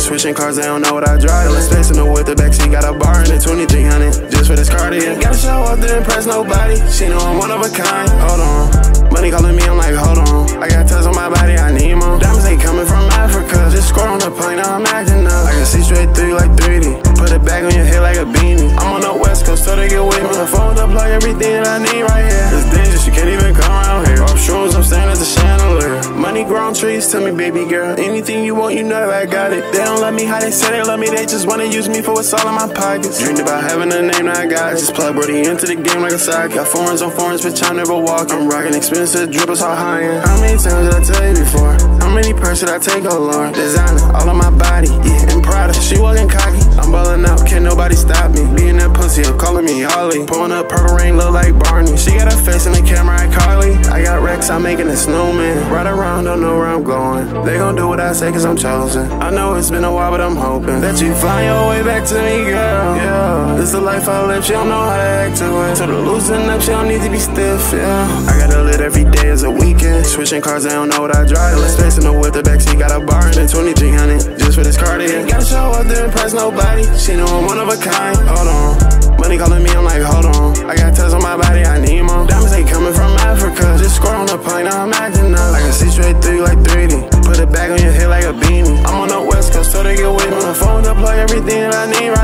Switching cars, they don't know what I drive. Let's face in the whip, the backseat got a bar in it, 2300 just for this cardigan. Gotta show up to impress nobody. She know I'm one of a kind. Hold on, money calling me, I'm like, hold on. I got touch on my body, I need more. Diamonds ain't coming from Africa. Just scored on the plane, now I'm acting up. I can see straight through you like 3D. Put it back on your head like a beanie. I'm on the west coast, so they get with me. On the phone to plug everything that I need right here. It's dangerous, you can't even come around here. Off shrooms, I'm staying at the chandelier. Money grown trees, tell me baby girl, anything you want, you know that I got it. They don't love me how they say they love me, they just wanna use me for what's all in my pockets. Dreamed about having a name that I got. Just plug Brody into the game like a sock. Got foreigns on foreigns, bitch, I never walk. I'm rocking expensive drippers, all high end. How many times did I tell you before? How many purse did I take, oh Lord? Designer, all on my body, yeah, and Prada. She walking cocky, I'm ballin' up, can't nobody stop me. Being that pussy, I'm calling me Holly. Pulling up purple rain, look like Barney. She got her face in the camera, I Carly. I got Rex, I'm making a snowman. Right around, don't know where I'm going. They gon' do what I say cause I'm chosen. I know it's been a while, but I'm hoping that you find your way back to me, girl. Yeah, this the life I live, she don't know how to act to it. So to loosen up, she don't need to be stiff, yeah. I gotta live every day as a weekend. Switching cars, they don't know what I drive. Let's face in the whip, the backseat got a bar in it, 2300 just for this cardigan. Gotta show up to impress nobody. She know I'm one of a kind. Hold on, money calling me, I'm like, hold on. I got touch on my body, I need more. Diamonds ain't coming from Africa. Just scored on the plane, now I'm acting up. I can see straight through you like 3D. Put it back on your head like a beanie. I'm on the west coast, so they get with me. On the phone to plug everything that I need right